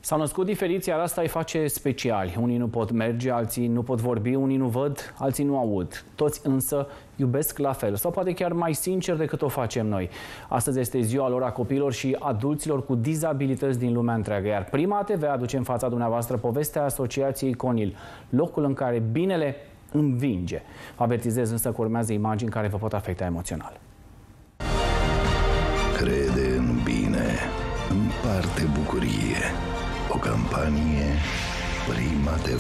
S-au născut diferiți, iar asta îi face speciali. Unii nu pot merge, alții nu pot vorbi, unii nu văd, alții nu aud. Toți însă iubesc la fel, sau poate chiar mai sincer decât o facem noi. Astăzi este ziua lor, a copiilor și adulților cu dizabilități din lumea întreagă, iar Prima TV aduce în fața dumneavoastră povestea Asociației Conil, locul în care binele învinge. Vă avertizez însă că urmează imagini care vă pot afecta emoțional. Crede în bine, împarte bucurie. O campanie Prima TV.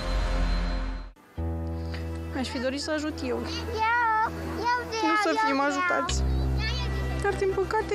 Aș fi dorit să ajut eu. Nu să fim ajutați. Dar, din păcate,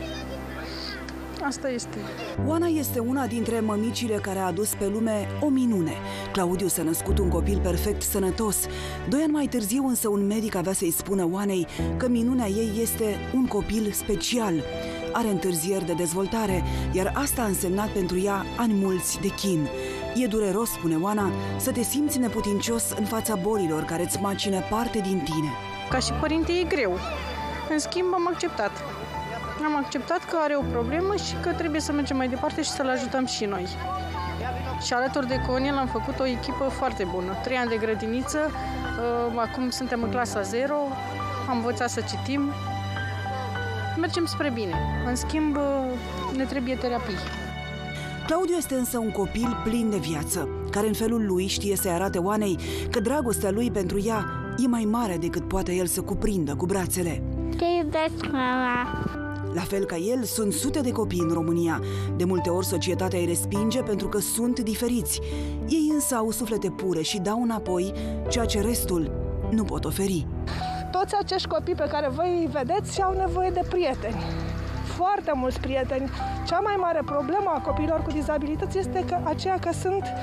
asta este. Oana este una dintre mămicile care a adus pe lume o minune. Claudiu s-a născut un copil perfect sănătos. 2 ani mai târziu însă un medic avea să-i spună Oanei că minunea ei este un copil special. Are întârzieri de dezvoltare, iar asta a însemnat pentru ea ani mulți de chin. E dureros, spune Oana, să te simți neputincios în fața bolilor care îți macină parte din tine. Ca și părinte e greu. În schimb, am acceptat. Am acceptat că are o problemă și că trebuie să mergem mai departe și să-l ajutăm și noi. Și alături de Conil am făcut o echipă foarte bună. 3 ani de grădiniță, acum suntem în clasa 0, am învățat să citim. Mergem spre bine. În schimb, ne trebuie terapii. Claudiu este însă un copil plin de viață, care în felul lui știe să-i arate Oanei că dragostea lui pentru ea e mai mare decât poate el să cuprindă cu brațele. Te iubesc, mama! La fel ca el, sunt sute de copii în România. De multe ori societatea îi respinge pentru că sunt diferiți. Ei însă au suflete pure și dau înapoi ceea ce restul nu pot oferi. Toți acești copii pe care voi îi vedeți au nevoie de prieteni. Foarte mulți prieteni. Cea mai mare problemă a copiilor cu dizabilități este aceea că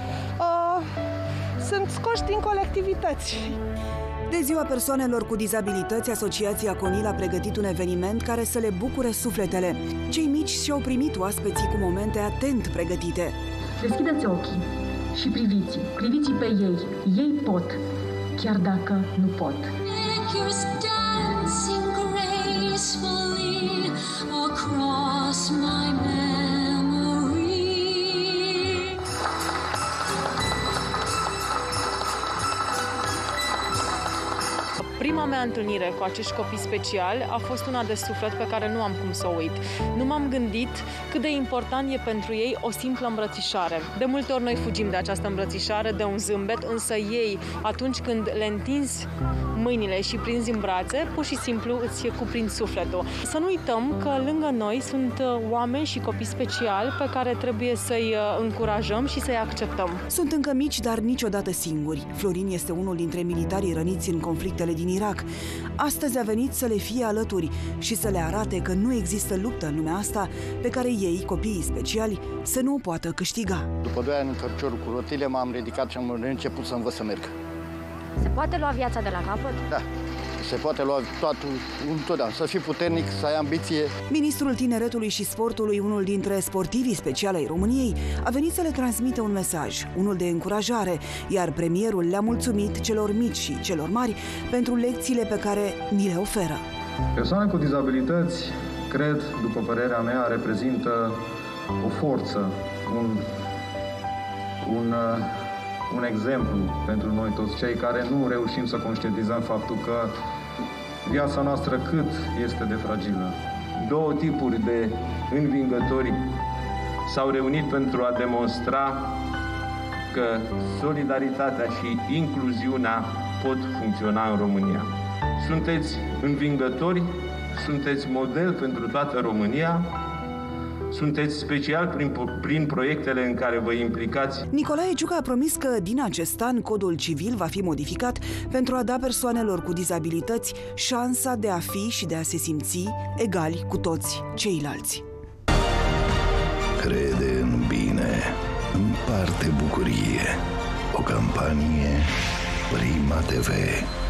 sunt scoși din colectivități. De ziua persoanelor cu dizabilități, Asociația Conil a pregătit un eveniment care să le bucure sufletele. Cei mici și-au primit oaspeții cu momente atent pregătite. Deschideți ochii și priviți pe ei. Ei pot, chiar dacă nu pot. Prima mea întâlnire cu acești copii speciali a fost una de suflet pe care nu am cum să o uit. Nu m-am gândit cât de important e pentru ei o simplă îmbrățișare. De multe ori noi fugim de această îmbrățișare, de un zâmbet, însă ei, atunci când le întinzi mâinile și prinzi în brațe, pur și simplu îți cuprind sufletul. Să nu uităm că lângă noi sunt oameni și copii speciali pe care trebuie să-i încurajăm și să-i acceptăm. Sunt încă mici, dar niciodată singuri. Florin este unul dintre militarii răniți în conflictele din Irak. Astăzi a venit să le fie alături și să le arate că nu există luptă în lumea asta pe care ei, copiii speciali, să nu o poată câștiga. După 2 ani în cărciorul cu rotile, m-am ridicat și am început să învăț să merg. Se poate lua viața de la capăt? Da, se poate lua totul întotdeauna. Să fii puternic, să ai ambiție. Ministrul Tineretului și Sportului, unul dintre sportivii speciali ai României, a venit să le transmită un mesaj, unul de încurajare, iar premierul le-a mulțumit celor mici și celor mari pentru lecțiile pe care ni le oferă. Persoane cu dizabilități, cred, după părerea mea, reprezintă o forță, un exemplu pentru noi toți cei care nu reușim să conștientizăm faptul că viața noastră cât este de fragilă. 2 tipuri de învingători s-au reunit pentru a demonstra că solidaritatea și incluziunea pot funcționa în România. Sunteți învingători, sunteți model pentru toată România, sunteți special prin proiectele în care vă implicați. Nicolae Ciucă a promis că din acest an codul civil va fi modificat pentru a da persoanelor cu dizabilități șansa de a fi și de a se simți egali cu toți ceilalți. Crede în bine, împarte bucurie. O campanie Prima TV.